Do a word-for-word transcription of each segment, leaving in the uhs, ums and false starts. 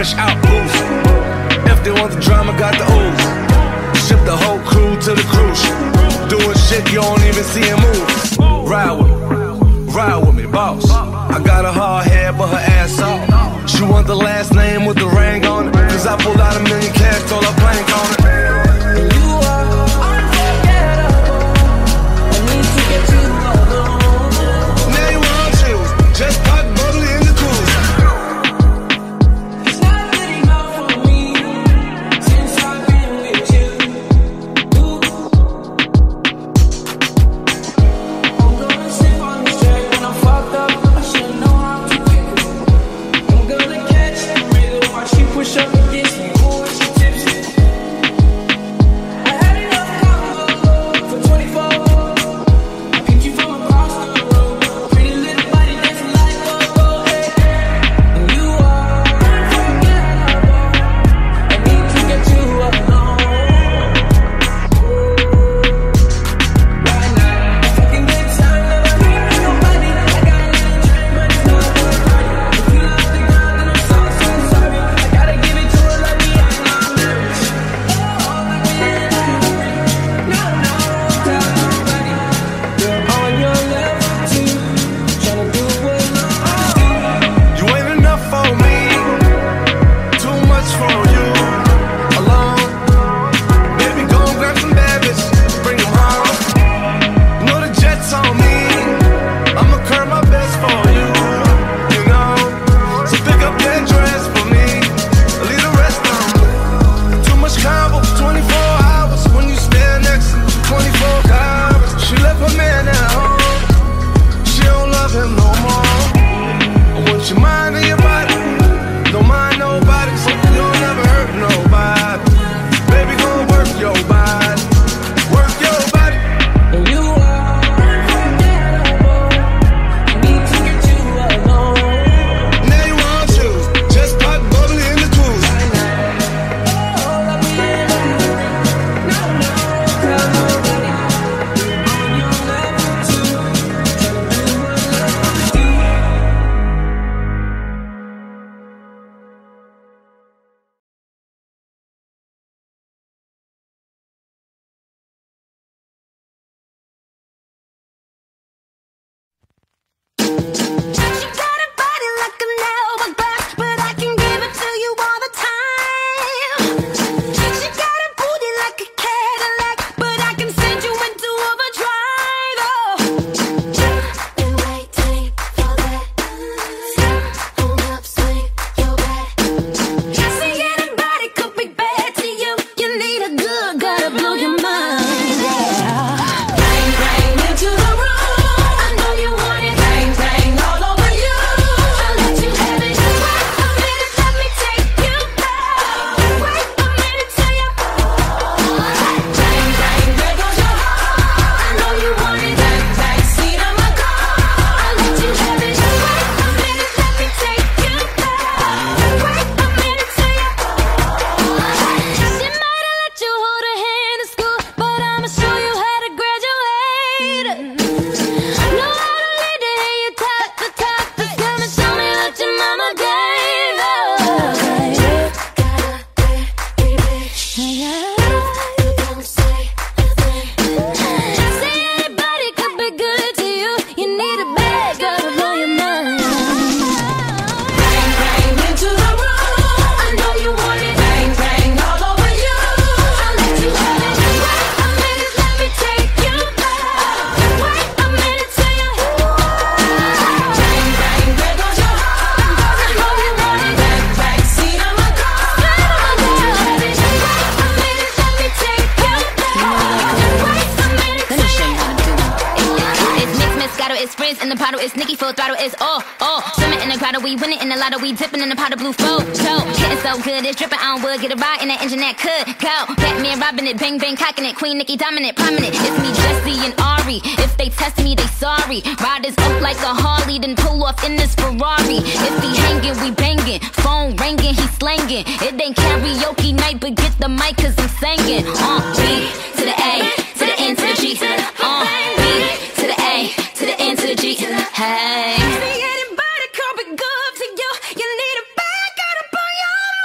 fresh out boost. If they want the drama, got the ooze. Ship the whole crew to the cruise. Doing shit you don't even see him move. Ride with me, ride with me, boss. I got a hard head, but her ass off. She want the last name with the ring on it. Cause I pulled out a million cash, told her plank on it. And you are unforgettable. I need to get you alone. Now you want you, just pop bubbly in the cruise. It's not good enough for me since I've been with you. Ooh. I'm gonna slip on this track when I'm fucked up. I should know how to pick it. I'm gonna catch the rhythm while she push up against me. Ooh, she tipsy. I had enough combo for twenty-four. I picked you from across the road. Pretty little body dancing like go-go, hey. And you are unforgettable. I need to get you alone. Right now, fucking good time, never leaving nobody. I got a little dream, but it's not worth it. If you love the girl, then I'm so, so sorry. I gotta give it to her like me, I'm not married. Oh, like we ain't married. No, no, tell nobody. You're on your level too, tryna do what I do. You ain't enough for me, too much for you. Alone, baby, go and grab some bad bitches, bring them home. You know the jet's on me, I'ma curb my best for you. You know, so pick up that dress for me, leave the rest on me. Too much combo, twenty-four hours when you stand next to twenty-four hours. She left her man at home, she don't love him no more. I want your mind and your body, don't mind nobody, so you'll never hurt nobody. Baby, gon' work your body, work your body. And you are unforgettable. I need to get you alone. Now you want you, just pop bubbly in the cruise. Oh, let me in the mood. No, no, tell nobody. On your level too, tryna do what love do. She got a body like a nail glass, but I can give it to you all the time. She got a booty like a Cadillac, but I can send you into overdrive. Oh, been waiting for that. Hold up, swing your back. See, anybody could be bad to you. You need a good, gotta blow your mind. Yeah. Bang, bang into the room. I know you want it. Bang, bang all over you. I'll let you have it. Wait a minute, let me take you back. Wait a minute till you. Bang, bang, there goes your heart. I know you want it. Bang, bang, seat on my car. I'll let you have it. Wait a minute, let me take you back. Wait a minute till you. She might have let you hold her hand in school, but I'ma show you how to graduate. Know how to lead it, hear you top the top. Just come and show me what your mama gave us. Don't say a thing. Say anybody could be good to you. You need a bad girl to blow your mind. Bang, bang into the room. I know you want it. Bang, bang all over you. I'll let you have it. Wait a minute, let me take you back. Wait a minute till you. Bang, bang, there goes your heart. I know you want it. Bang, bang, seat on my car. I'll let you have it. Wait a minute, let me take you back. Wait a minute Let me till show you. you how to do it. It's mixed, Moscato, it's Frizz in the bottle, it's Nicki full throttle, it's all, all. Swimming in the grotto, we winning in the lotto, we dipping in the pot of blue flow. So, getting so good, it's dripping on wood, get a ride in that engine that could go. Batman robbing it, bang bang cocking it, Queen Nicki dominant, prominent. It's me, Jesse and Ari. If they test me, they sorry. Riders up like a Harley, then pull off in this Ferrari. If he hanging, we banging. Phone ringing, he slanging. It ain't karaoke night, but get the mic, cause I'm singing. Uh, B to the A, to the N to the G. Uh, B to the A, to the N to the G. Hey. See, anybody could be good to you. You need a bad girl to blow your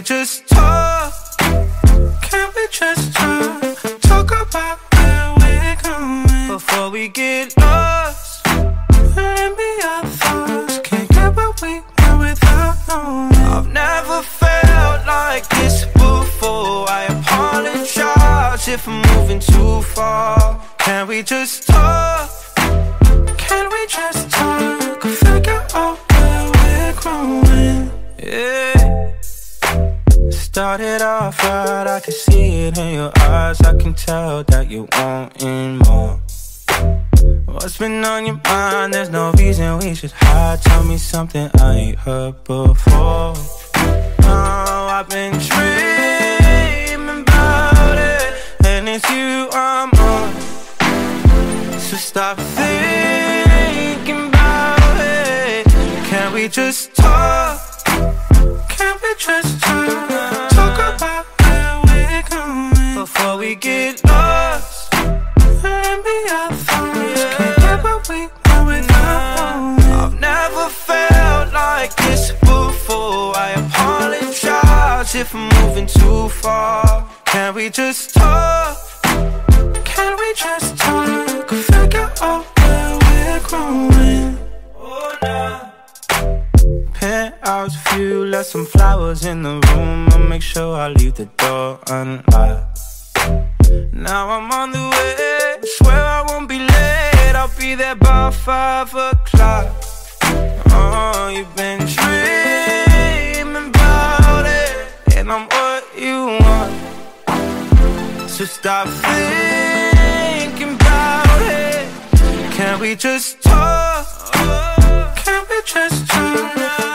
we just talk? Can we just talk? Talk about where we're going before we get lost. Let me our thoughts. Can't get what we want without knowing. I've never felt like this before. I apologize if I'm moving too far. Can we just talk? Can we just talk? Figure out where we're growing. Yeah. Started off right, I can see it in your eyes. I can tell that you wanting more. What's been on your mind? There's no reason we should hide. Tell me something I ain't heard before. Oh, I've been dreaming about it, and it's you I'm on. So stop thinking about it. Can we just talk? Can we just talk? Talk about where we're going before we get lost. Let me our thoughts. Can't get what we want without knowing. I've never felt like this before. I apologize if I'm moving too far. Can we just talk? Can we just talk? Figure out where we're growing. Oh, nah. Penthouse view, left some flowers in the room. I'll make sure I leave the door unlocked. Now I'm on the way, swear I won't be late. I'll be there by five o'clock. Oh, you've been dreaming about it, and I'm what you want. So stop thinking about it. Can we just talk? Can we just talk?